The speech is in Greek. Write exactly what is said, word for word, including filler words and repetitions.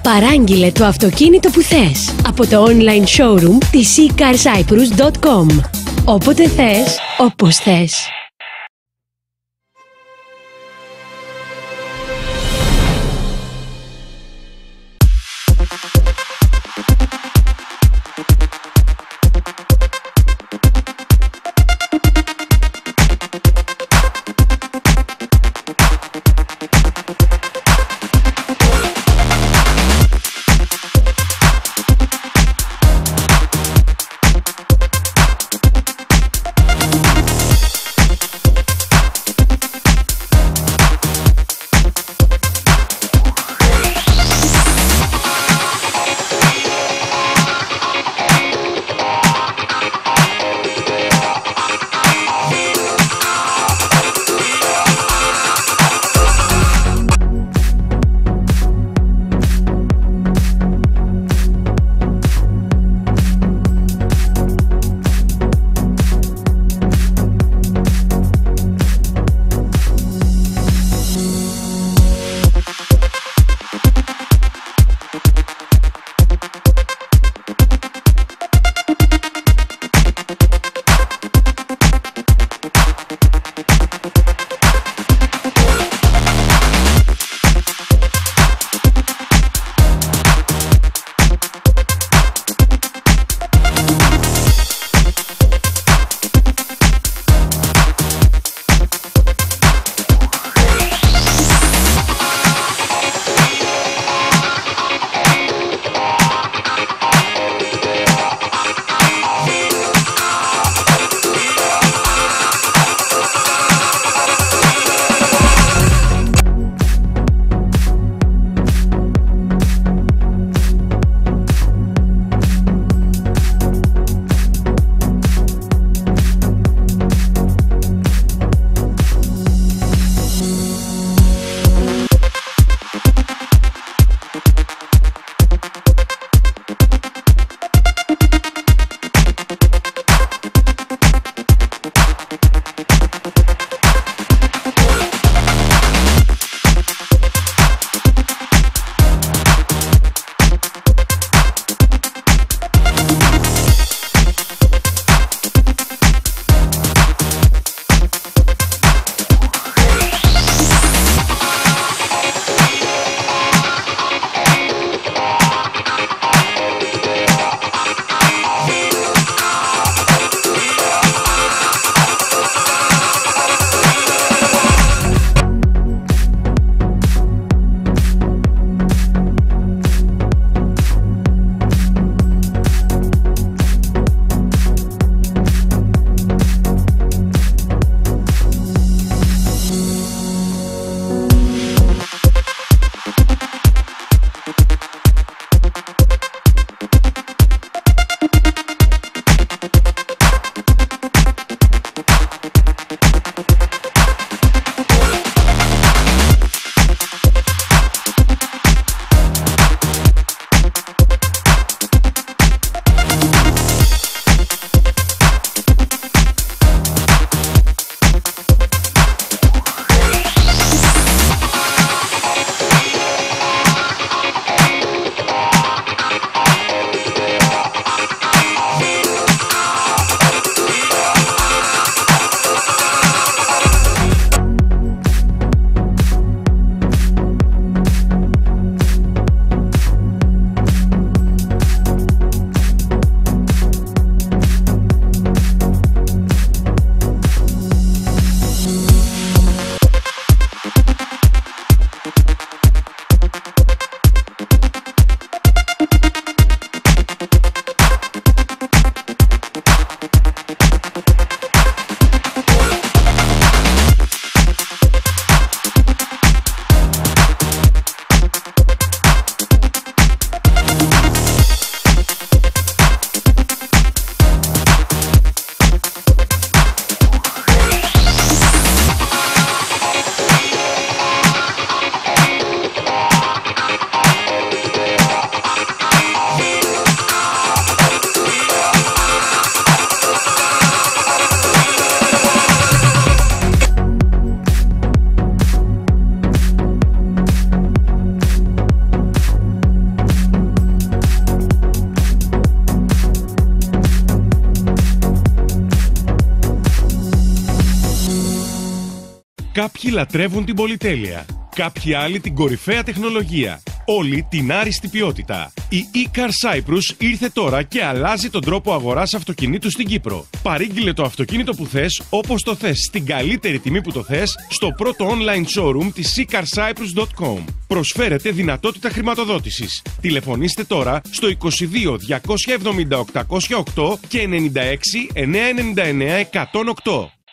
Παράγγειλε το αυτοκίνητο που θες από το online showroom της e car cyprus dot com. Όποτε θες, όπως θες. Κάποιοι λατρεύουν την πολυτέλεια, κάποιοι άλλοι την κορυφαία τεχνολογία, όλοι την άριστη ποιότητα. Η e-Car Cyprus ήρθε τώρα και αλλάζει τον τρόπο αγοράς αυτοκινήτου στην Κύπρο. Παρήγγειλε το αυτοκίνητο που θες, όπως το θες, στην καλύτερη τιμή που το θες, στο πρώτο online showroom της e car cyprus dot com. Προσφέρεται δυνατότητα χρηματοδότησης. Τηλεφωνήστε τώρα στο είκοσι δύο διακόσια εβδομήντα οκτακόσια οκτώ και ενενήντα έξι εννιακόσια ενενήντα εννέα εκατόν οκτώ.